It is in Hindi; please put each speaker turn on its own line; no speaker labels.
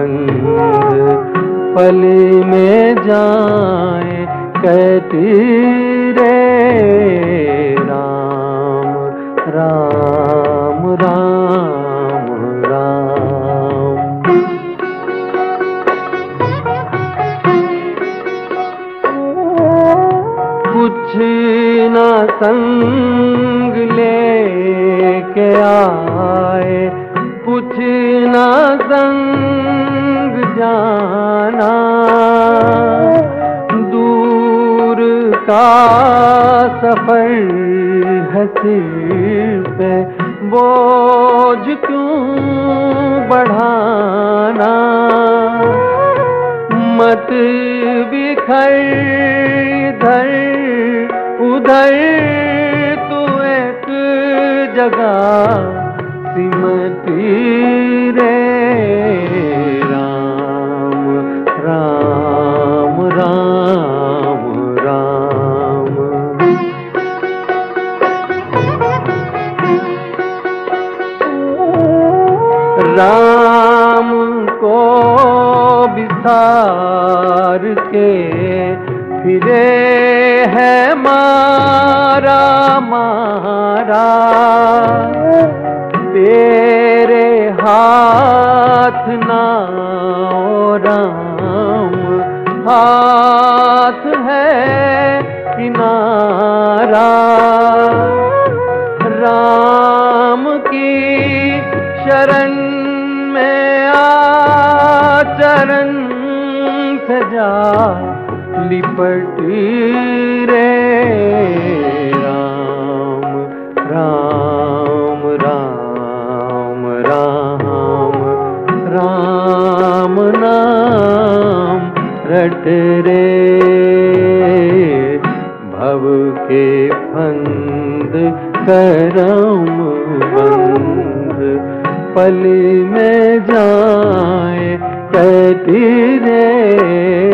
बंद पली में जाए कहती रे राम राम राम राम। कुछ न संग लेके आए, कुछ न संग जाना, दूर का सफर है सिर पे बोझ क्यों बढ़ाना। मत बिखर इधर उधर तू एक जगह सिमटी रे राम राम राम राम। राम को बिसार के फिरे है मारा मारा, तेरे हाथ ना ओ राम हाथ है किनारा। राम की शरण में आचरण सजा लिपटी रे राम राम राम राम राम नाम रट रे। भव के फंद करम बंद पली में जाए कहती रे